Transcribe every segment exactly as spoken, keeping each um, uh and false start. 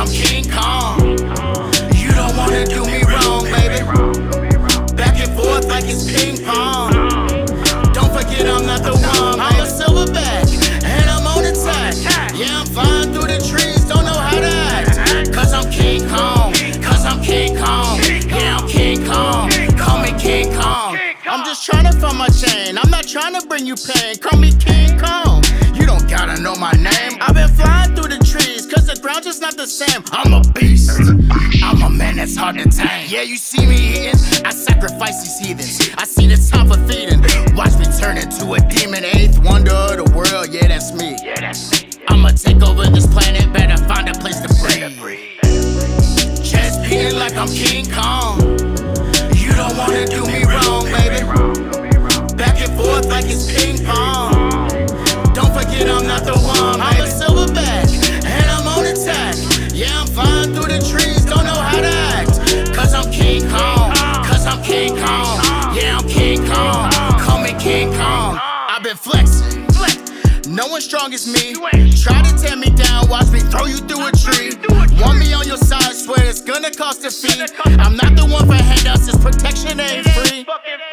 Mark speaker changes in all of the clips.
Speaker 1: I'm King Kong. You don't wanna do me wrong, baby. Back and forth like it's ping pong. Don't forget I'm not the one. I'm a silverback and I'm on attack. Yeah, I'm flying through the trees, don't know how to act. Cause I'm King Kong, cause I'm King Kong. Yeah, I'm King Kong, call me King Kong. I'm just trying to find my chain, I'm not trying to bring you pain. Call me King Kong, you don't gotta know my name. I've been flying through the trees, cause the ground just not the same. I'm a beast, I'm a man that's hard to tame. Yeah, you see me eating, I sacrifice these heathens. I see the time for feeding, watch me turn into a demon. Eighth wonder of the world, yeah that's me. I'ma take over this planet, better find a place to breathe. Chest beating like I'm King Kong. You don't wanna do me wrong, baby. Back and forth like it's ping pong. Don't forget I'm not the one. I'm a silverback and I'm on attack. Yeah, I'm flying through the trees, don't know how to act. Cause I'm King Kong, cause I'm King Kong. Yeah, I'm King Kong, call me King Kong. I've been flexing, no one strong as me. Try to tear me down, watch me throw you through a tree. Want me on your side, swear it's gonna cost a fee. I'm not the one for handouts, this protection ain't free.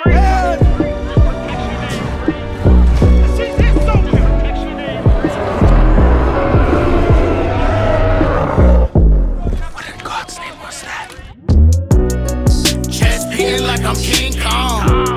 Speaker 2: What in God's name was that?
Speaker 1: Chest beating like I'm King Kong.